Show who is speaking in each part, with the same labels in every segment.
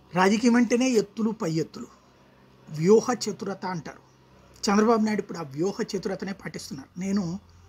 Speaker 1: రాజకీయం అంటేనే ఎత్తులు పై ఎత్తులు, వ్యూహ చతురత అంటారు. చంద్రబాబు నాయుడు ఇప్పుడు ఆ వ్యూహ చతురతనే పాటిస్తున్నారు. నేను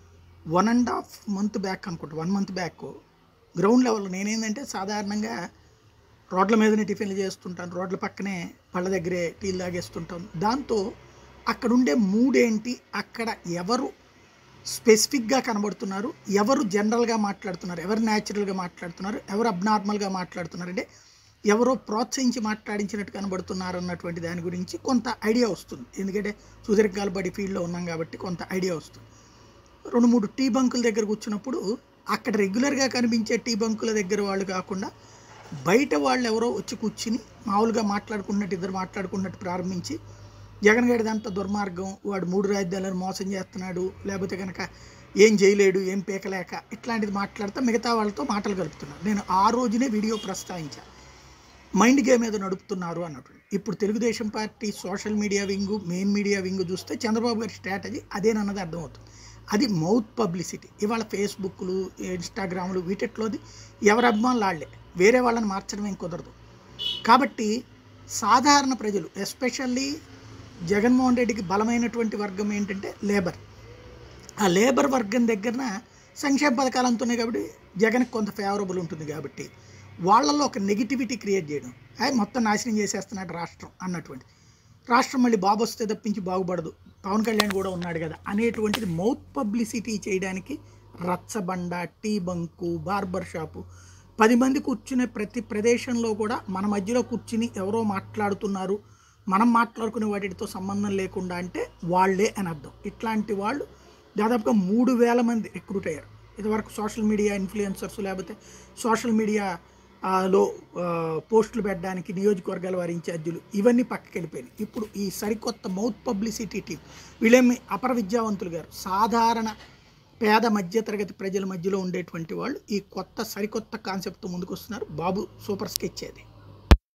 Speaker 1: 1.5 మంత్ బ్యాక్ అనుకుంటా, 1 మంత్ బ్యాక్ గ్రౌండ్ లెవెల్లో నేనేంటంటే సాధారణంగా రోడ్ల మీదనే టిఫిన్లు చేస్తుంటాను, రోడ్ల పక్కనే పళ్ళ దగ్గరే టీలు తాగేస్తుంటాం. దాంతో అక్కడ ఉండే మూడేంటి, అక్కడ ఎవరు స్పెసిఫిక్గా కనబడుతున్నారు, ఎవరు జనరల్గా మాట్లాడుతున్నారు, ఎవరు న్యాచురల్గా మాట్లాడుతున్నారు, ఎవరు అబ్నార్మల్గా మాట్లాడుతున్నారు, అంటే ఎవరో ప్రోత్సహించి మాట్లాడించినట్టు కనబడుతున్నారు అన్నటువంటి దాని గురించి కొంత ఐడియా వస్తుంది. ఎందుకంటే సుదీర్ఘకాల బడి ఫీల్డ్లో ఉన్నాం కాబట్టి కొంత ఐడియా వస్తుంది. 2-3 టీ బంకుల దగ్గర కూర్చున్నప్పుడు అక్కడ రెగ్యులర్గా కనిపించే టీ బంకుల దగ్గర వాళ్ళు కాకుండా బయట వాళ్ళు ఎవరో వచ్చి కూర్చుని మామూలుగా మాట్లాడుకున్నట్టు, ఇద్దరు మాట్లాడుకున్నట్టు ప్రారంభించి జగన్ గడిది అంత దుర్మార్గం, వాడు 3 రాజధానులను మోసం చేస్తున్నాడు, లేకపోతే కనుక ఏం చేయలేడు, ఏం పీకలేక, ఇట్లాంటిది మాట్లాడుతూ మిగతా వాళ్ళతో మాటలు కలుపుతున్నారు. నేను ఆ రోజునే వీడియో ప్రస్తావించాను, మైండ్ గేమ్ ఏదో నడుపుతున్నారు అన్నట్టు. ఇప్పుడు Telugu Desam party social media wing, main media wing చూస్తే చంద్రబాబు గారి స్ట్రాటజీ అదేనన్నది అర్థమవుతుంది. అది మౌత్ పబ్లిసిటీ. ఇవాళ ఫేస్బుక్లు, ఇన్స్టాగ్రాములు వీటిట్లోది ఎవరి అభిమానులు వాళ్ళే, వేరే వాళ్ళని మార్చడం ఏం కుదరదు. కాబట్టి సాధారణ ప్రజలు, ఎస్పెషల్లీ జగన్మోహన్ రెడ్డికి బలమైనటువంటి వర్గం ఏంటంటే లేబర్. ఆ లేబర్ వర్గం దగ్గరన సంక్షేమ పథకాలు అందుతున్నాయి కాబట్టి జగన్కి కొంత ఫేవరబుల్ ఉంటుంది. కాబట్టి వాళ్ళల్లో ఒక నెగిటివిటీ క్రియేట్ చేయడం, మొత్తం నాశనం చేసేస్తున్నాడు రాష్ట్రం అన్నటువంటి, రాష్ట్రం మళ్ళీ బాబు వస్తే తప్పించి బాగుపడదు, పవన్ కళ్యాణ్ కూడా ఉన్నాడు కదా అనేటువంటిది మౌత్ పబ్లిసిటీ చేయడానికి రచ్చబండ, టీ బంకు, బార్బర్ షాపు, 10 మంది కూర్చునే ప్రతి ప్రదేశంలో కూడా మన మధ్యలో కూర్చుని ఎవరో మాట్లాడుతున్నారు, మనం మాట్లాడుకునే వాటితో సంబంధం లేకుండా అంటే వాళ్ళే అని అర్థం. ఇట్లాంటి వాళ్ళు దాదాపుగా 3,000 మంది రిక్రూట్ అయ్యారు. ఇదివరకు సోషల్ మీడియా ఇన్ఫ్లుయెన్సర్స్, లేకపోతే సోషల్ మీడియా లో పోస్టులు పెట్టడానికి నియోజకవర్గాల వారి ఇన్ఛార్జీలు, ఇవన్నీ పక్కకి వెళ్ళిపోయినాయి. ఇప్పుడు ఈ సరికొత్త మౌత్ పబ్లిసిటీ టీం, వీళ్ళేమి అపర విద్యావంతులు గారు, సాధారణ పేద మధ్యతరగతి ప్రజల మధ్యలో ఉండేటువంటి వాళ్ళు ఈ కొత్త సరికొత్త కాన్సెప్ట్తో ముందుకు వస్తున్నారు. బాబు సూపర్ స్కెచ్ అది.